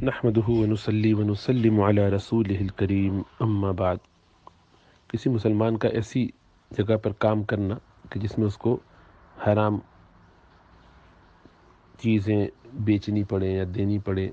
نحمده ونصلی ونسلم علی رسولہ الکریم اما بعد۔ کسی مسلمان کا ایسی جگہ پر کام کرنا کہ جس میں اس کو حرام چیزیں بیچنی پڑیں یا دینی پڑیں،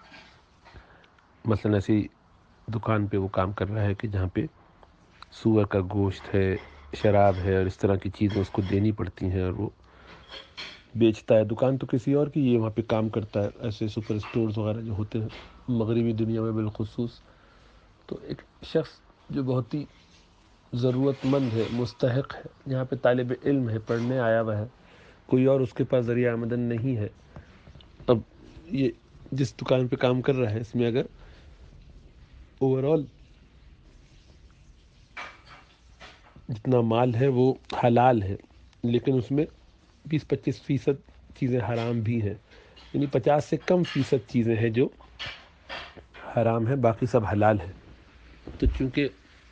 مثلا ایسی دکان پہ وہ کام کر رہا ہے کہ جہاں پہ سور کا گوشت ہے، شراب ہے اور اس طرح کی چیزیں اس کو دینی پڑتی ہیں اور وہ بیچتا ہے۔ دکان تو کسی اور کی، یہ وہاں پہ کام کرتا ہے۔ ایسے سپر اسٹورز وغیرہ جو ہوتے ہیں مغربی دنیا میں بالخصوص، تو ایک شخص جو بہت ہی ضرورت مند ہے، مستحق ہے، جہاں پہ طالب علم ہے، پڑھنے آیا ہوا ہے، کوئی اور اس کے پاس ذریعہ آمدن نہیں ہے، اب یہ جس دکان پہ کام کر رہا ہے اس میں اگر اوورال جتنا مال ہے وہ حلال ہے، لیکن اس میں 20-25% چیزیں حرام بھی ہیں، یعنی 50 سے کم فیصد چیزیں ہیں جو حرام ہیں، باقی سب حلال ہے۔ تو چونکہ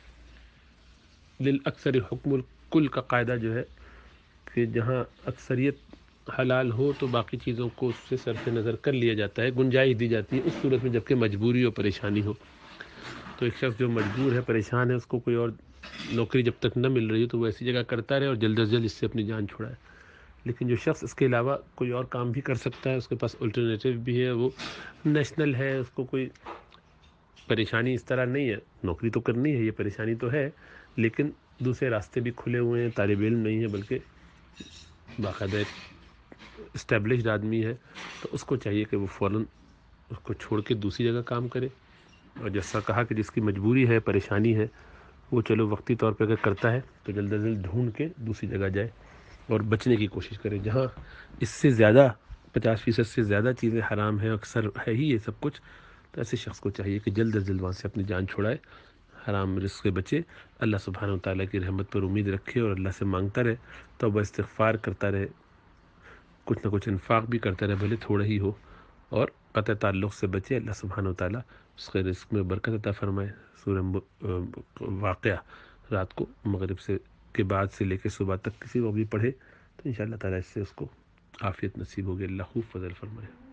للاکثر حکم الکل کا قاعدہ جو ہے کہ جہاں اکثریت حلال ہو تو باقی چیزوں کو اس سے صرف نظر کر لیا جاتا ہے، گنجائش دی جاتی ہے اس صورت میں جبکہ مجبوری اور پریشانی ہو۔ تو ایک شخص جو مجبور ہے، پریشان ہے، اس کو کوئی اور نوکری جب تک نہ مل رہی ہو تو وہ ایسی جگہ کرتا رہے اور جلد از جلد اس سے اپنی جان چھڑائے۔ لیکن جو شخص اس کے علاوہ کوئی اور کام بھی کر سکتا ہے، اس کے پاس الٹرنیٹیو بھی ہے، وہ نیشنل ہے، اس کو کوئی پریشانی اس طرح نہیں ہے، نوکری تو کرنی ہے، یہ پریشانی تو ہے، لیکن دوسرے راستے بھی کھلے ہوئے ہیں، طالب علم نہیں ہے بلکہ باقاعدہ ایک اسٹیبلشڈ آدمی ہے، تو اس کو چاہیے کہ وہ فوراً اس کو چھوڑ کے دوسری جگہ کام کرے۔ اور جیسا کہا کہ جس کی مجبوری ہے، پریشانی ہے، وہ چلو وقتی طور پہ اگر کرتا ہے تو جلد از جلد ڈھونڈ کے دوسری جگہ جائے اور بچنے کی کوشش کرے جہاں اس سے زیادہ 50% سے زیادہ چیزیں حرام ہیں، اکثر ہے ہی یہ سب کچھ۔ تو ایسے شخص کو چاہیے کہ جلد از جلد وہاں سے اپنی جان چھڑائے، حرام رزق سے بچے، اللہ سبحانہ و تعالیٰ کی رحمت پر امید رکھے اور اللہ سے مانگتا رہے، توبہ استغفار کرتا رہے، کچھ نہ کچھ انفاق بھی کرتا رہے، بھلے تھوڑا ہی ہو، اور قطع تعلق سے بچے۔ اللہ سبحانہ و تعالیٰ اس کے رزق میں برکت عطا فرمائے۔ سورہ واقعہ رات کو مغرب سے کے بعد سے لے کے صبح تک کسی کو بھی پڑھے تو انشاءاللہ تعالیٰ اس سے اس کو عافیت نصیب ہوگی۔ اللہ خوب فضل فرمائے۔